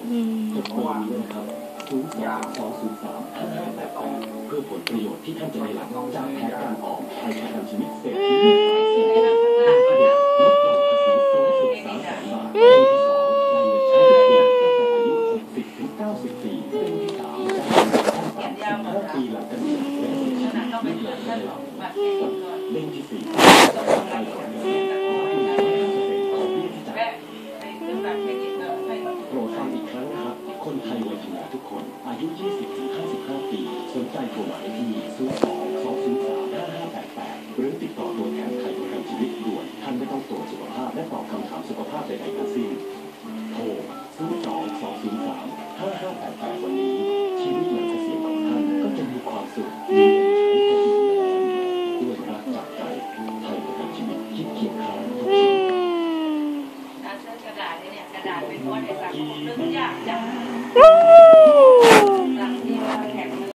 กดเบอร์นี้นะครับ02-203-5588เพื่อผลประโยชน์ที่ท่านจะได้รับจากแผนการออมในประกันชีวิตเศรษฐีลดหย่อนภาษีสูงสุด300,000 บาทเดือนที่ 2ได้เงินใช้ทุกปีตั้งแต่อายุ 60-90 ปีเดือนที่ 3ได้เงินขั้นต่ำ15 ปีหลังเกษียณและเสียชีวิตไม่เกิน1 ล้านเดือนที่ 4ได้ก่อนเดือนของเบี้ยที่จ่ายโปรดฟังอีกครั้งนะครับคนไทยวัยทำงานทุกคนอายุ 20-55 ปีสนใจโทรมาได้ที่ 02-203-5588 หรือติดต่อตัวแทนไทยประกันชีวิตด่วนท่านไม่ต้องตรวจสุขภาพและตอบคำถามสุขภาพใดๆทั้งสิ้นโทร 02-203-5588 วันนี้ชีวิตหลังเกษียณของท่านก็จะมีความสุขมีเงินใช้ก็อีกแล้วด้วยรักจากใจไทยประกันชีวิตคิดเคียงข้างทุกชีวิตกระดาษเนี่ยกระดาษเป็นม้วนไอ้สักเรื่องยากจัง